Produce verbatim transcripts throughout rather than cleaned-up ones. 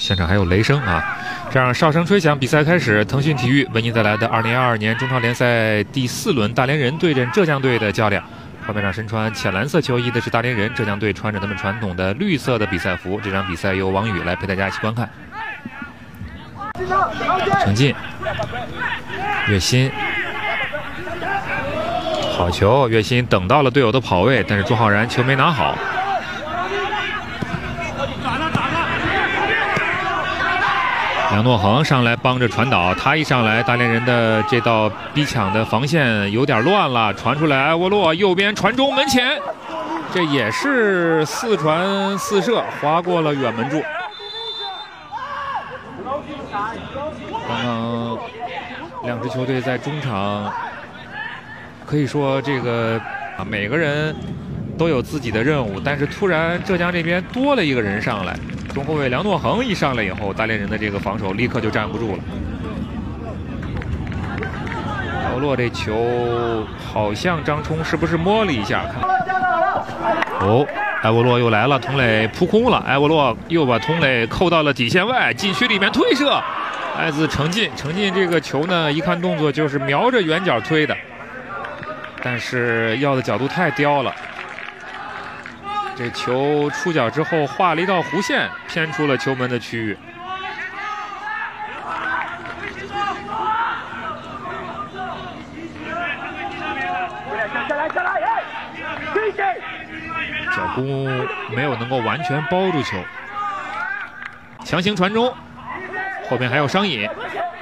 现场还有雷声啊！这样哨声吹响，比赛开始。腾讯体育为您带来的二零二二年中超联赛第四轮大连人对阵浙江队的较量。画面上身穿浅蓝色球衣的是大连人，浙江队穿着他们传统的绿色的比赛服。这场比赛由王宇来陪大家一起观看。程进，岳鑫，好球！岳鑫等到了队友的跑位，但是朱浩然球没拿好。 梁诺恒上来帮着传导，他一上来，大连人的这道逼抢的防线有点乱了，传出来，埃沃洛右边传中门前，这也是四传四射，划过了远门柱。刚刚两支球队在中场，可以说这个啊每个人都有自己的任务，但是突然浙江这边多了一个人上来。 中后卫梁诺恒一上来以后，大连人的这个防守立刻就站不住了。埃沃洛这球好像张冲是不是摸了一下？看哦，埃沃洛又来了，童磊扑空了，埃沃洛又把童磊扣到了底线外，禁区里面推射，来自程进。程进这个球呢，一看动作就是瞄着远角推的，但是要的角度太刁了。 这球出脚之后画了一道弧线，偏出了球门的区域。脚弓没有能够完全包住球，强行传中，后面还有商隐，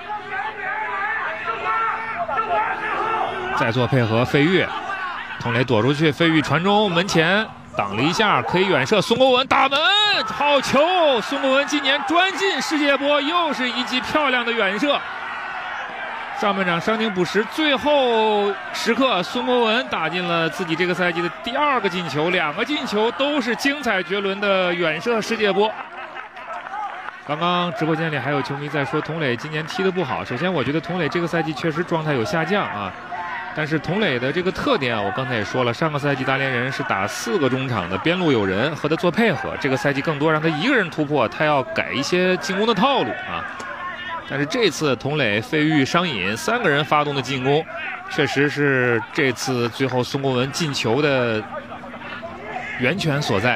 再做配合，费玉，童磊躲出去，费玉传中门前。 挡了一下，可以远射。孙国文打门，好球！孙国文今年专进世界波，又是一记漂亮的远射。上半场伤停补时，最后时刻，孙国文打进了自己这个赛季的第二个进球，两个进球都是精彩绝伦的远射世界波。刚刚直播间里还有球迷在说童磊今年踢得不好。首先，我觉得童磊这个赛季确实状态有下降啊。 但是童磊的这个特点啊，我刚才也说了，上个赛季大连人是打四个中场的，边路有人和他做配合。这个赛季更多让他一个人突破，他要改一些进攻的套路啊。但是这次童磊、费玉、商隐三个人发动的进攻，确实是这次最后孙国文进球的源泉所在。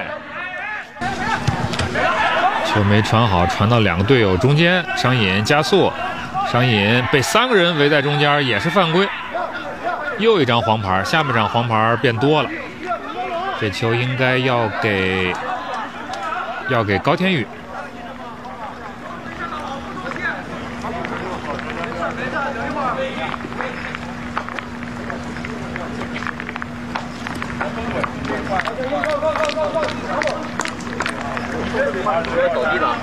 球没传好，传到两个队友中间，商隐加速，商隐被三个人围在中间，也是犯规。 又一张黄牌，下半场黄牌变多了。这球应该要给要给高天宇。 走地的。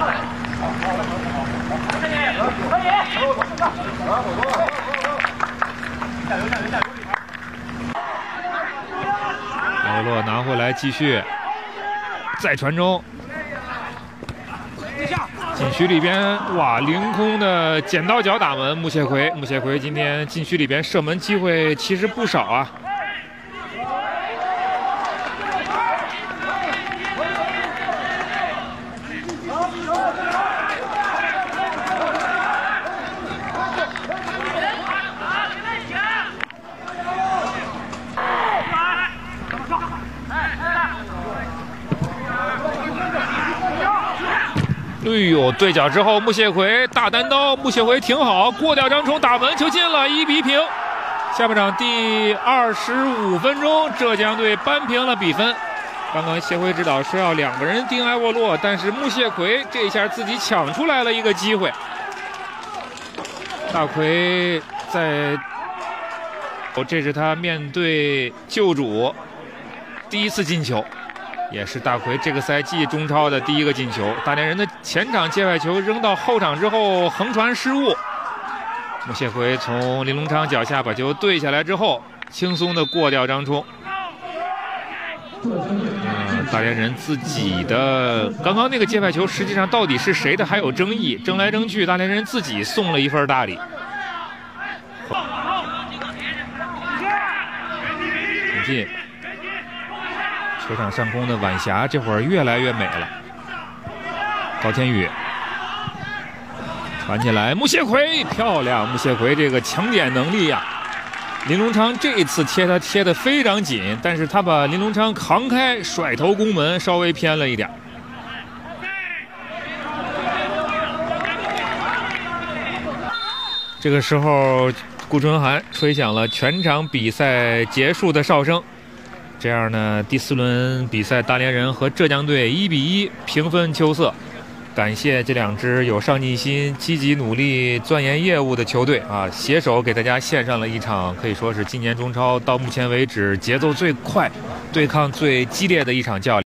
可以。 埃沃洛拿回来继续，再传中，禁区里边哇，凌空的剪刀脚打门，穆谢奎，穆谢奎今天禁区里边射门机会其实不少啊。哎呦，对角之后，穆谢奎大单刀，穆谢奎挺好，过掉张冲，打门球进了，一比平。下半场第二十五分钟，浙江队扳平了比分。刚刚谢辉指导说要两个人盯埃沃洛，但是穆谢奎这一下自己抢出来了一个机会。大奎在，哦，这是他面对旧主第一次进球。 也是大奎这个赛季中超的第一个进球。大连人的前场界外球扔到后场之后横传失误，穆谢奎从林龙昌脚下把球对下来之后，轻松的过掉张冲。嗯，大连人自己的刚刚那个界外球实际上到底是谁的还有争议，争来争去，大连人自己送了一份大礼。挺进。 球场上空的晚霞这会儿越来越美了。高天宇传起来，穆谢奎漂亮，穆谢奎这个抢点能力呀、啊。林龙昌这一次贴他贴得非常紧，但是他把林龙昌扛开，甩头攻门稍微偏了一点。这个时候，顾春寒吹响了全场比赛结束的哨声。这样呢，第四轮比赛，大连人和浙江队一比一平分秋色。感谢这两支有上进心、积极努力、钻研业务的球队啊，携手给大家献上了一场可以说是今年中超到目前为止节奏最快、对抗最激烈的一场较量。